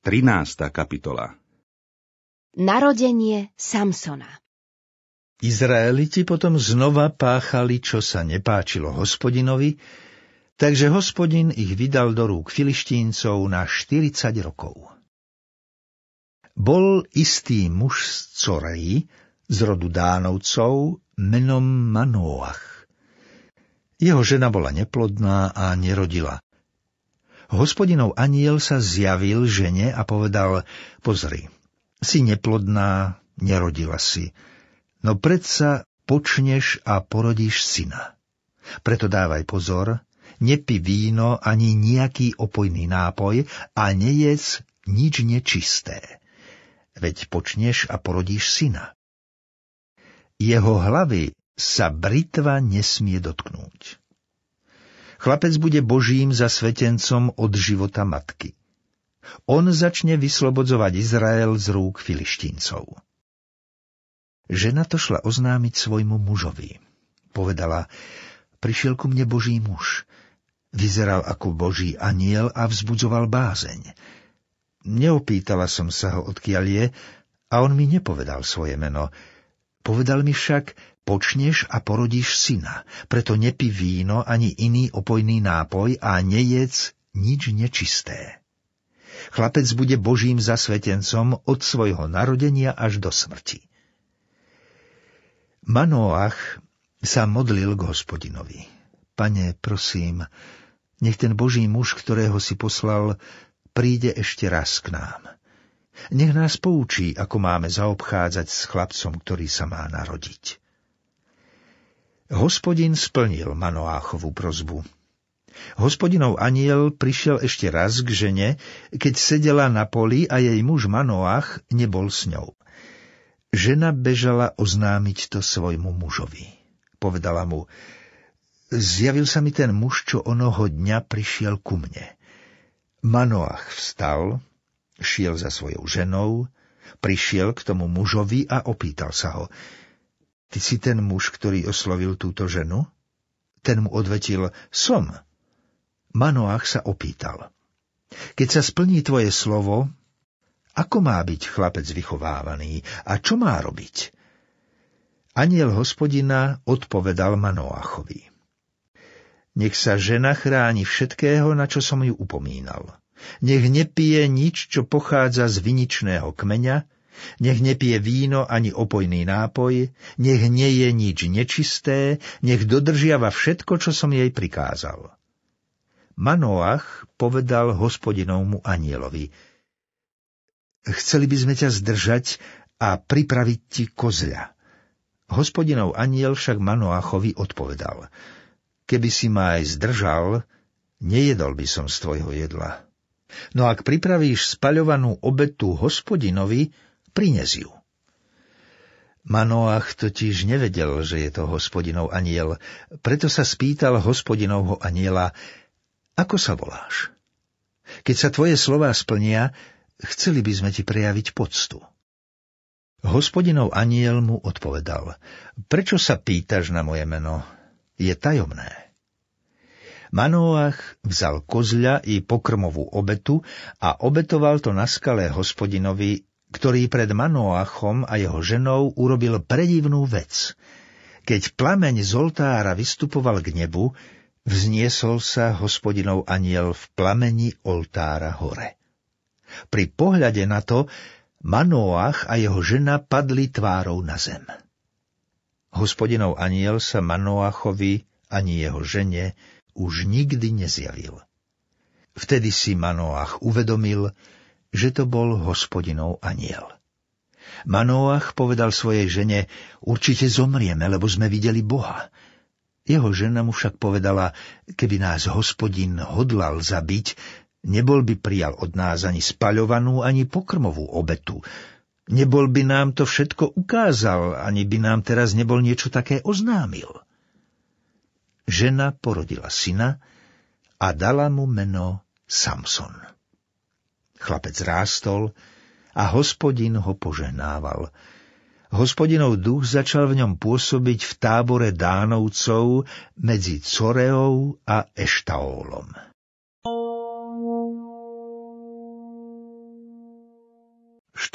13. kapitola. Narodenie Samsona. Izraeliti potom znova páchali, čo sa nepáčilo Hospodinovi, takže Hospodin ich vydal do rúk Filištíncov na 40 rokov. Bol istý muž z Coreji, z rodu Dánovcov, menom Manóach. Jeho žena bola neplodná a nerodila. Hospodinov anjel sa zjavil žene a povedal: Pozri, si neplodná, nerodila si, no predsa počneš a porodíš syna. Preto dávaj pozor, nepí víno ani nejaký opojný nápoj a nejedz nič nečisté. Veď počneš a porodíš syna. Jeho hlavy sa britva nesmie dotknúť. Chlapec bude Božím zasvetencom od života matky. On začne vyslobodzovať Izrael z rúk Filištíncov. Žena to šla oznámiť svojmu mužovi. Povedala: Prišiel ku mne Boží muž. Vyzeral ako Boží anjel a vzbudzoval bázeň. Neopýtala som sa ho, odkiaľ je, a on mi nepovedal svoje meno. Povedal mi však: Počneš a porodíš syna, preto nepí víno ani iný opojný nápoj a nejedz nič nečisté. Chlapec bude Božím zasvetencom od svojho narodenia až do smrti. Manóach sa modlil k Hospodinovi. Pane, prosím, nech ten Boží muž, ktorého si poslal, príde ešte raz k nám. Nech nás poučí, ako máme zaobchádzať s chlapcom, ktorý sa má narodiť. Hospodin splnil Manóachovú prosbu. Hospodinov anjel prišiel ešte raz k žene, keď sedela na poli a jej muž Manóach nebol s ňou. Žena bežala oznámiť to svojmu mužovi. Povedala mu: Zjavil sa mi ten muž, čo onoho dňa prišiel ku mne. Manóach vstal, šiel za svojou ženou, prišiel k tomu mužovi a opýtal sa ho: Ty si ten muž, ktorý oslovil túto ženu? Ten mu odvetil: Som. Manóach sa opýtal: Keď sa splní tvoje slovo, ako má byť chlapec vychovávaný a čo má robiť? Anjel Hospodina odpovedal Manóachovi: Nech sa žena chráni všetkého, na čo som ju upomínal. Nech nepije nič, čo pochádza z viničného kmeňa, nech nepije víno ani opojný nápoj, nech neje nič nečisté, nech dodržiava všetko, čo som jej prikázal. Manóach povedal Hospodinovmu anjelovi: Chceli by sme ťa zdržať a pripraviť ti kozľa. Hospodinov anjel však Manóachovi odpovedal: Keby si ma aj zdržal, nejedol by som z tvojho jedla. No ak pripravíš spaľovanú obetu Hospodinovi, prines ju. Manóach totiž nevedel, že je to Hospodinov anjel, preto sa spýtal Hospodinovho anjela: Ako sa voláš? Keď sa tvoje slová splnia, chceli by sme ti prejaviť poctu. Hospodinov anjel mu odpovedal: Prečo sa pýtaš na moje meno? Je tajomné. Manóach vzal kozľa i pokrmovú obetu a obetoval to na skale Hospodinovi, ktorý pred Manóachom a jeho ženou urobil predivnú vec. Keď plameň z oltára vystupoval k nebu, vzniesol sa Hospodinov anjel v plameni oltára hore. Pri pohľade na to Manóach a jeho žena padli tvárou na zem. Hospodinov anjel sa Manóachovi ani jeho žene už nikdy nezjavil. Vtedy si Manóach uvedomil, že to bol Hospodinov anjel. Manóach povedal svojej žene: Určite zomrieme, lebo sme videli Boha. Jeho žena mu však povedala: Keby nás Hospodin hodlal zabiť, nebol by prijal od nás ani spaľovanú, ani pokrmovú obetu. Nebol by nám to všetko ukázal, ani by nám teraz nebol niečo také oznámil. Žena porodila syna a dala mu meno Samson. Chlapec rástol a Hospodin ho požehnával. Hospodinov duch začal v ňom pôsobiť v tábore Dánovcov medzi Coreou a Eštaólom.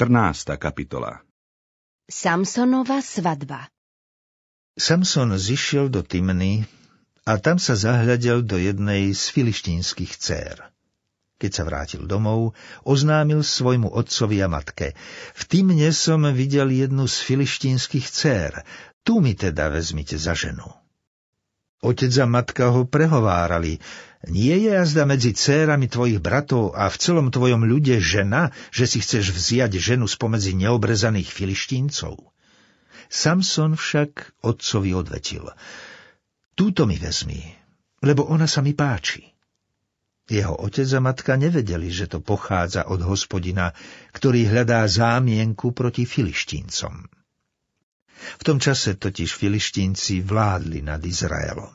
14. kapitola. Samsonova svadba. Samson zišiel do Timny a tam sa zahľadel do jednej z filištínskych dcér. Keď sa vrátil domov, oznámil svojmu otcovi a matke: v Timne som videl jednu z filištínskych dcér, tu mi teda vezmite za ženu. Otec a matka ho prehovárali: nie je jazda medzi dcérami tvojich bratov a v celom tvojom ľude žena, že si chceš vziať ženu spomedzi neobrezaných filištíncov? Samson však otcovi odvetil: túto mi vezmi, lebo ona sa mi páči. Jeho otec a matka nevedeli, že to pochádza od Hospodina, ktorý hľadá zámienku proti filištíncom. V tom čase totiž filištínci vládli nad Izraelom.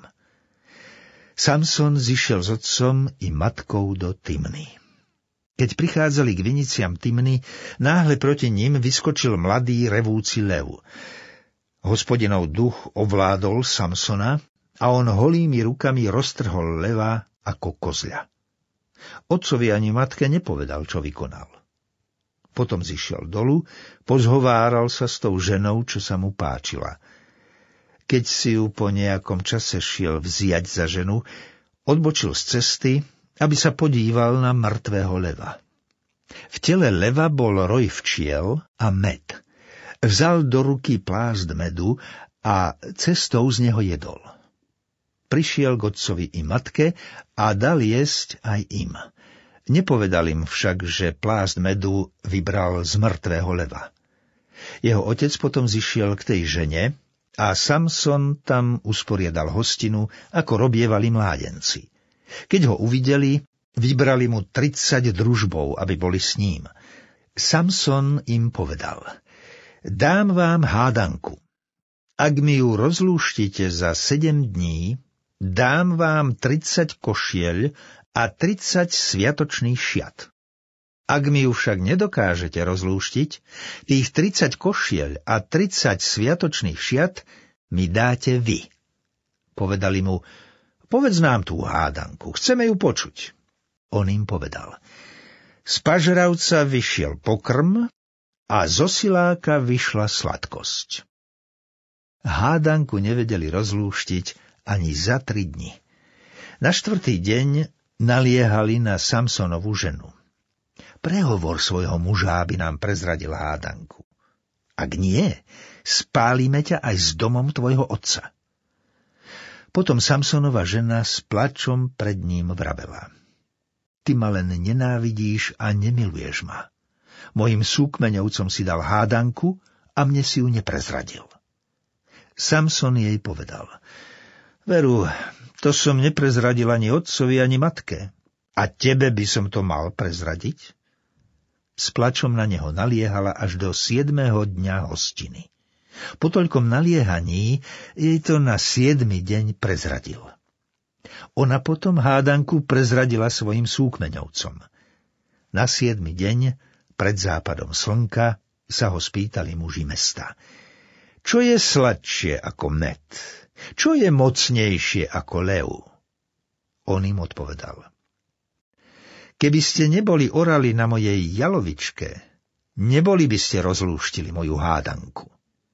Samson zišiel s otcom i matkou do Timny. Keď prichádzali k viniciam Timny, náhle proti ním vyskočil mladý revúci lev. Hospodinov duch ovládol Samsona a on holými rukami roztrhol leva ako kozľa. Otcovi ani matke nepovedal, čo vykonal. Potom zišiel dolu, pozhováral sa s tou ženou, čo sa mu páčila. Keď si ju po nejakom čase šiel vziať za ženu, odbočil z cesty, aby sa podíval na mŕtvého leva. V tele leva bol roj včiel a med. Vzal do ruky plásť medu a cestou z neho jedol. Prišiel k otcovi i matke a dal jesť aj im. Nepovedal im však, že plásť medu vybral z mŕtvého leva. Jeho otec potom zišiel k tej žene a Samson tam usporiadal hostinu, ako robievali mládenci. Keď ho uvideli, vybrali mu 30 družbov, aby boli s ním. Samson im povedal: dám vám hádanku. Ak mi ju rozlúštite za 7 dní, dám vám 30 košieľ a 30 sviatočných šiat. Ak mi ju však nedokážete rozlúštiť, tých 30 košieľ a 30 sviatočných šiat mi dáte vy. Povedali mu: povedz nám tú hádanku, chceme ju počuť. On im povedal: z pažravca vyšiel pokrm a zo siláka vyšla sladkosť. Hádanku nevedeli rozlúštiť ani za 3 dni. Na 4. deň naliehali na Samsonovu ženu: prehovor svojho muža, aby nám prezradil hádanku. Ak nie, spálime ťa aj s domom tvojho otca. Potom Samsonova žena s plačom pred ním vravela: ty ma len nenávidíš a nemiluješ ma. Mojim súkmeňovcom si dal hádanku a mne si ju neprezradil. Samson jej povedal: veru, to som neprezradil ani otcovi, ani matke. A tebe by som to mal prezradiť? S plačom na neho naliehala až do 7. dňa hostiny. Po toľkom naliehaní jej to na 7. deň prezradil. Ona potom hádanku prezradila svojim súkmeňovcom. Na 7. deň, pred západom slnka, sa ho spýtali muži mesta: čo je sladšie ako med? Čo je mocnejšie ako lev? On im odpovedal: keby ste neboli orali na mojej jalovičke, neboli by ste rozlúštili moju hádanku.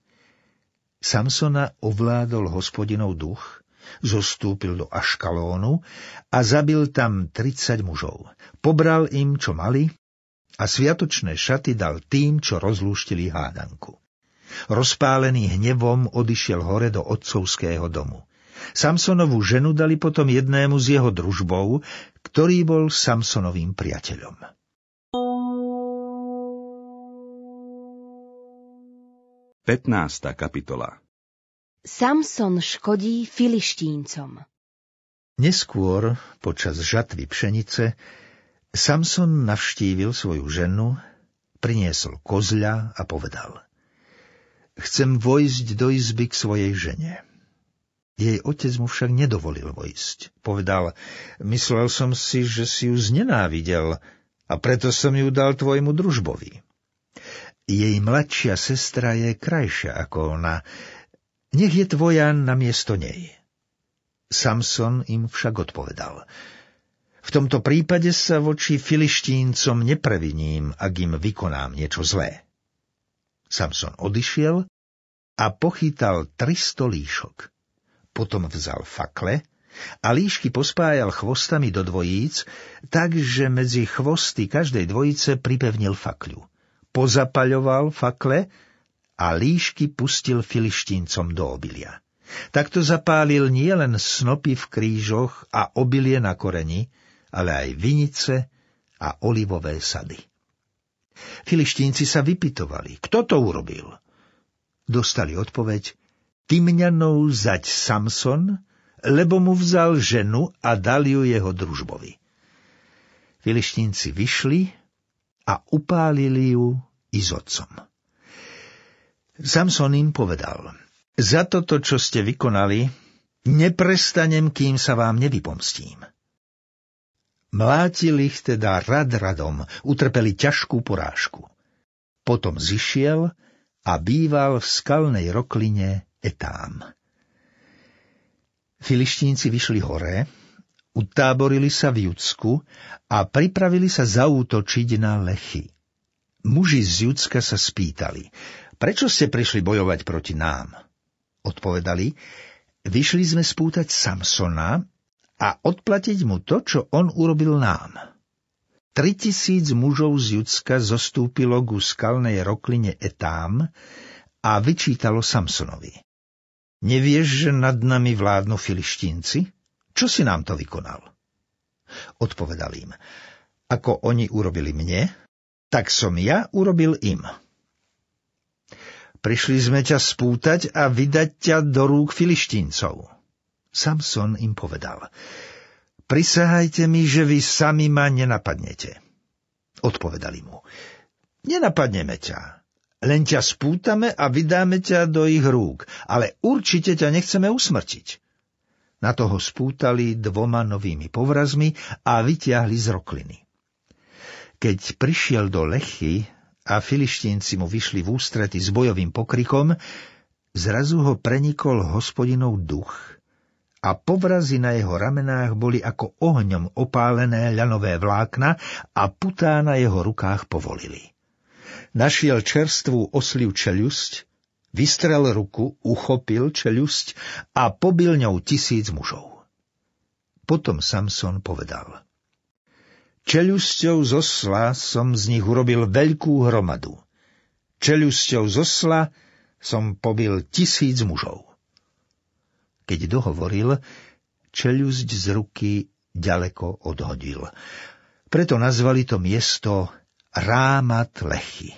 Samsona ovládol Hospodinov duch, zostúpil do Aškalónu a zabil tam 30 mužov. Pobral im, čo mali, a sviatočné šaty dal tým, čo rozlúštili hádanku. Rozpálený hnevom odišiel hore do otcovského domu. Samsonovú ženu dali potom jednému z jeho družbov, ktorý bol Samsonovým priateľom. Pätnásta kapitola. Samson škodí filištíncom. Neskôr, počas žatvy pšenice, Samson navštívil svoju ženu, priniesol kozľa a povedal: chcem vojsť do izby k svojej žene. Jej otec mu však nedovolil vojsť. Povedal: myslel som si, že si ju znenávidel, a preto som ju dal tvojmu družbovi. Jej mladšia sestra je krajšia ako ona. Nech je tvoja namiesto nej. Samson im však odpovedal: V tomto prípade sa voči Filištíncom nepreviním, ak im vykonám niečo zlé. Samson odišiel a pochytal 300 líšok. Potom vzal fakle a líšky pospájal chvostami do dvojíc, takže medzi chvosty každej dvojice pripevnil fakľu. Pozapaľoval fakle a líšky pustil Filištíncom do obilia. Takto zapálil nielen snopy v krížoch a obilie na koreni, ale aj vinice a olivové sady. Filištínci sa vypytovali, kto to urobil. Dostali odpoveď, Timňanov zať Samson, lebo mu vzal ženu a dal ju jeho družbovi. Filištínci vyšli a upálili ju i s otcom. Samson im povedal, za toto, čo ste vykonali, neprestanem, kým sa vám nevypomstím. Mlátil ich teda rad radom, utrpeli ťažkú porážku. Potom zišiel a býval v skalnej rokline Etám. Filištínci vyšli hore, utáborili sa v Judsku a pripravili sa zaútočiť na Lechy. Muži z Judska sa spýtali, prečo ste prišli bojovať proti nám? Odpovedali, vyšli sme spútať Samsona a odplatiť mu to, čo on urobil nám. 3000 mužov z Judska zostúpilo ku skalnej rokline Etám a vyčítalo Samsonovi. Nevieš, že nad nami vládnu Filištínci? Čo si nám to vykonal? Odpovedal im, ako oni urobili mne, tak som ja urobil im. Prišli sme ťa spútať a vydať ťa do rúk Filištíncov. Samson im povedal, prisahajte mi, že vy sami ma nenapadnete. Odpovedali mu, nenapadneme ťa, len ťa spútame a vydáme ťa do ich rúk, ale určite ťa nechceme usmrtiť. Na toho spútali 2 novými povrazmi a vytiahli z rokliny. Keď prišiel do Lechy a Filištínci mu vyšli v ústrety s bojovým pokrikom, zrazu ho prenikol Hospodinov duch a povrazy na jeho ramenách boli ako ohňom opálené ľanové vlákna a putá na jeho rukách povolili. Našiel čerstvú osliu čeľusť, vystrel ruku, uchopil čeľusť a pobil ňou 1000 mužov. Potom Samson povedal, čeľusťou z osla som z nich urobil veľkú hromadu. Čeľusťou z osla som pobil 1000 mužov. Keď dohovoril, čeľusť z ruky ďaleko odhodil. Preto nazvali to miesto Rámat Lechy.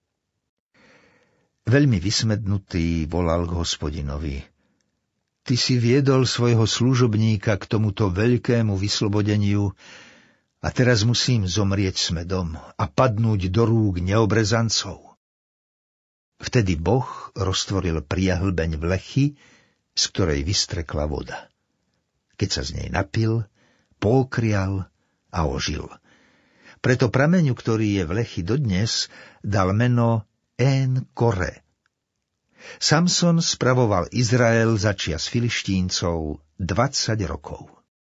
Veľmi vysmednutý volal k Hospodinovi. Ty si viedol svojho služobníka k tomuto veľkému vyslobodeniu a teraz musím zomrieť smedom a padnúť do rúk neobrezancov. Vtedy Boh roztvoril priahlbeň v Lechy, z ktorej vystrekla voda. Keď sa z nej napil, pokrial a ožil. Preto prameňu, ktorý je v Lechy dodnes, dal meno En Kore. Samson spravoval Izrael za čias Filištíncov 20 rokov.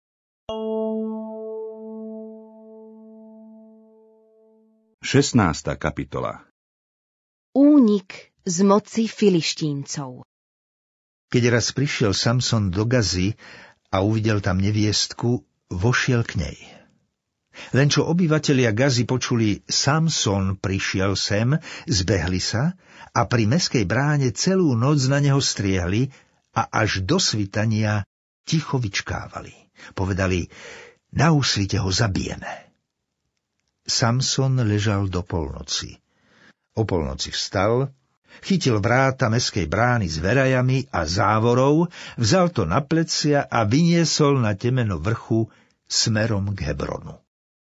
Šestnásta kapitola. Únik z moci Filištíncov. Keď raz prišiel Samson do Gazy a uvidel tam neviestku, vošiel k nej. Len čo obyvatelia Gazy počuli, Samson prišiel sem, zbehli sa a pri mestskej bráne celú noc na neho striehli a až do svitania ticho vyčkávali. Povedali, na úsvite ho zabijeme. Samson ležal do polnoci. O polnoci vstal, chytil vráta mestskej brány s verajami a závorou, vzal to na plecia a vyniesol na temeno vrchu smerom k Hebronu.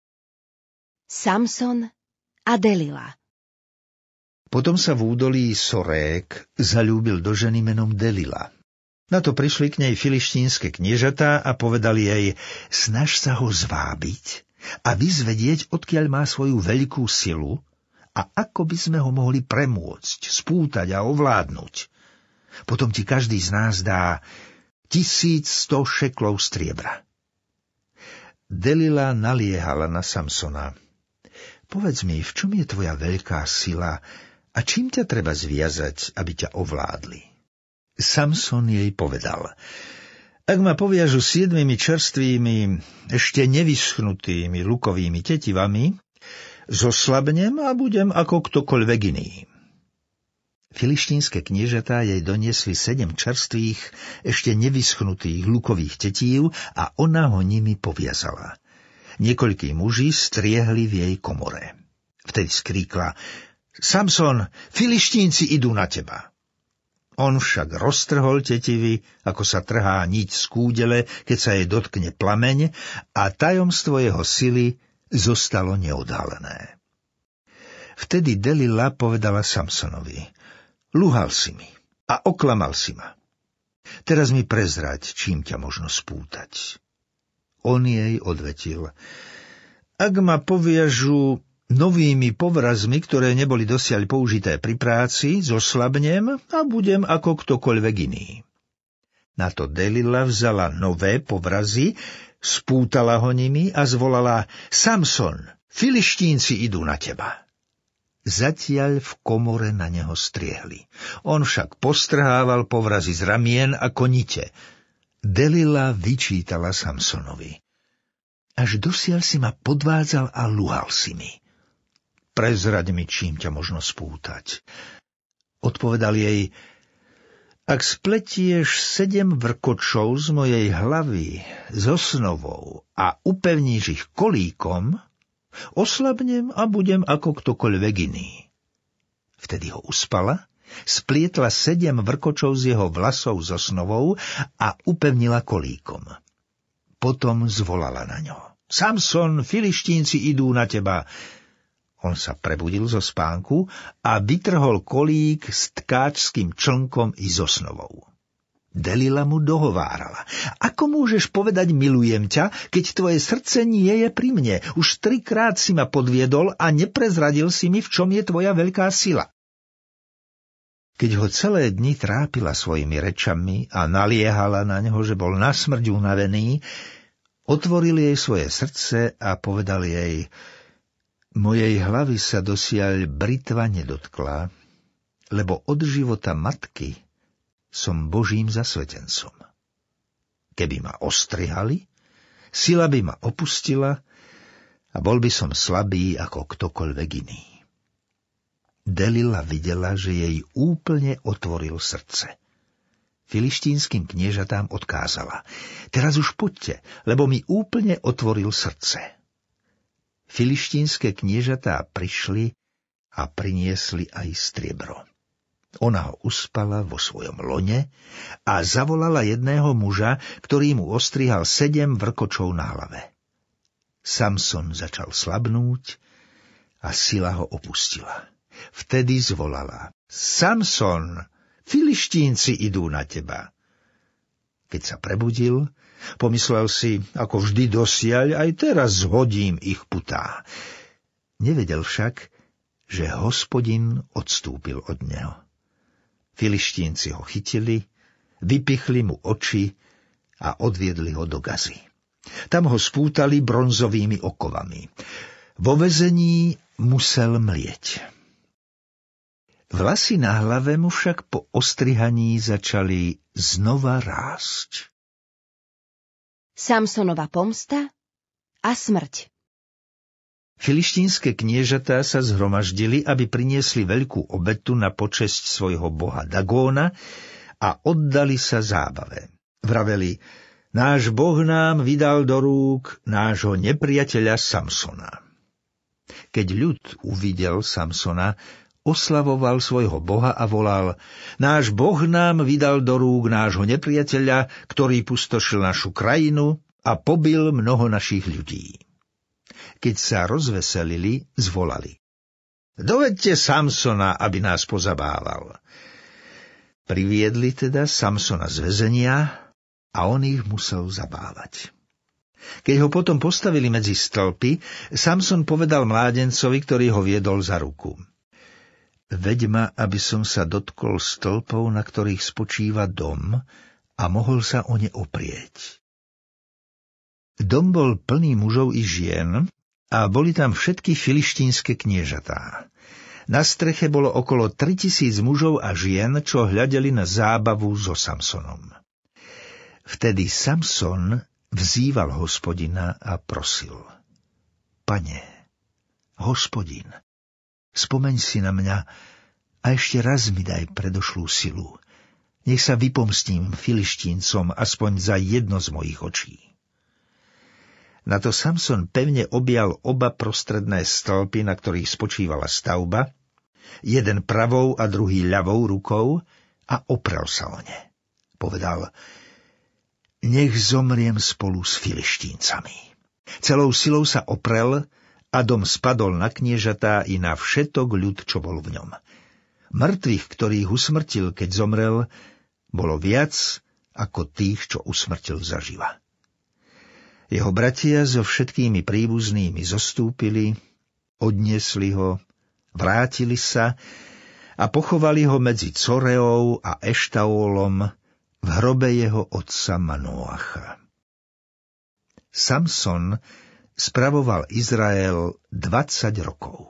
Samson a Delila. Potom sa v údolí Sorék zaľúbil do ženy menom Delila. Na to prišli k nej filištínske kniežatá a povedali jej, snaž sa ho zvábiť a vyzvedieť, odkiaľ má svoju veľkú silu a ako by sme ho mohli premôcť, spútať a ovládnuť. Potom ti každý z nás dá 1100 šeklov striebra. Delila naliehala na Samsona. Povedz mi, v čom je tvoja veľká sila a čím ťa treba zviazať, aby ťa ovládli? Samson jej povedal: Ak ma poviažu 7 čerstvými, ešte nevyschnutými lukovými tetivami, zoslabnem a budem ako ktokoľvek iný. Filištínske kniežatá jej doniesli 7 čerstvých, ešte nevyschnutých lukových tetív a ona ho nimi poviazala. Niekoľkí muži striehli v jej komore. Vtedy skríkla: Samson, Filištínci idú na teba. On však roztrhol tetivy, ako sa trhá niť z kúdele, keď sa jej dotkne plameň, a tajomstvo jeho sily zostalo neodhalené. Vtedy Delila povedala Samsonovi: Lúhal si mi a oklamal si ma. Teraz mi prezrať, čím ťa možno spútať. On jej odvetil: Ak ma poviažu novými povrazmi, ktoré neboli dosiaľ použité pri práci, zoslabnem a budem ako ktokoľvek iný. Na to Delila vzala nové povrazy, spútala ho nimi a zvolala: Samson, Filištínci idú na teba. Zatiaľ v komore na neho striehli. On však postrhával povrazy z ramien ako nite. Delila vyčítala Samsonovi: Až dosiaľ si ma podvádzal a lúhal si mi. Prezraď mi, čím ťa možno spútať. Odpovedal jej: Ak spletieš 7 vrkočov z mojej hlavy s osnovou a upevníš ich kolíkom, oslabnem a budem ako ktokoľvek iný. Vtedy ho uspala, splietla 7 vrkočov z jeho vlasov s osnovou a upevnila kolíkom. Potom zvolala na ňo: Samson, Filištínci idú na teba. On sa prebudil zo spánku a vytrhol kolík s tkáčským člnkom i s osnovou. Delila mu dohovárala: Ako môžeš povedať milujem ťa, keď tvoje srdce nie je pri mne? Už 3-krát si ma podviedol a neprezradil si mi, v čom je tvoja veľká sila. Keď ho celé dni trápila svojimi rečami a naliehala na neho, že bol nasmrť unavený, otvoril jej svoje srdce a povedal jej: Mojej hlavy sa dosiaľ britva nedotkla, lebo od života matky som Božím zasvetencom. Keby ma ostrihali, sila by ma opustila a bol by som slabý ako ktokoľvek iný. Delila videla, že jej úplne otvoril srdce. Filištínskym kniežatám odkázala: Teraz už poďte, lebo mi úplne otvoril srdce. Filištínske kniežatá prišli a priniesli aj striebro. Ona ho uspala vo svojom lone a zavolala jedného muža, ktorý mu ostrihal 7 vrkočov na hlave. Samson začal slabnúť a sila ho opustila. Vtedy zvolala: Samson, Filištínci idú na teba. Keď sa prebudil, pomyslel si, ako vždy dosiaľ, aj teraz zhodím ich putá. Nevedel však, že Hospodin odstúpil od neho. Filištínci ho chytili, vypichli mu oči a odviedli ho do Gazy. Tam ho spútali bronzovými okovami. Vo väzení musel mlieť. Vlasy na hlave mu však po ostrihaní začali znova rásť. Samsonova pomsta a smrť. Filištínske kniežatá sa zhromaždili, aby priniesli veľkú obetu na počesť svojho boha Dagóna a oddali sa zábave. Vraveli: Náš boh nám vydal do rúk nášho nepriateľa Samsona. Keď ľud uvidel Samsona, oslavoval svojho boha a volal: Náš boh nám vydal do rúk nášho nepriateľa, ktorý pustošil našu krajinu a pobil mnoho našich ľudí. Keď sa rozveselili, zvolali: Dovedte Samsona, aby nás pozabával. Priviedli teda Samsona z väzenia a on ich musel zabávať. Keď ho potom postavili medzi stĺpy, Samson povedal mládencovi, ktorý ho viedol za ruku: Veď ma, aby som sa dotkol stĺpov, na ktorých spočíva dom, a mohol sa o ne oprieť. Dom bol plný mužov i žien a boli tam všetky filištínske kniežatá. Na streche bolo okolo 3000 mužov a žien, čo hľadeli na zábavu so Samsonom. Vtedy Samson vzýval Hospodina a prosil: Pane, Hospodin, spomeň si na mňa a ešte raz mi daj predošlú silu. Nech sa vypomstím Filištíncom aspoň za jedno z mojich očí. Na to Samson pevne objal oba prostredné stĺpy, na ktorých spočívala stavba, jeden pravou a druhý ľavou rukou, a oprel sa o ne. Povedal: Nech zomriem spolu s Filištíncami. Celou silou sa oprel a dom spadol na kniežatá i na všetok ľud, čo bol v ňom. Mŕtvych, ktorých usmrtil, keď zomrel, bolo viac ako tých, čo usmrtil zaživa. Jeho bratia so všetkými príbuznými zostúpili, odniesli ho, vrátili sa a pochovali ho medzi Coreou a Eštaolom v hrobe jeho otca Manoacha. Samson spravoval Izrael 20 rokov.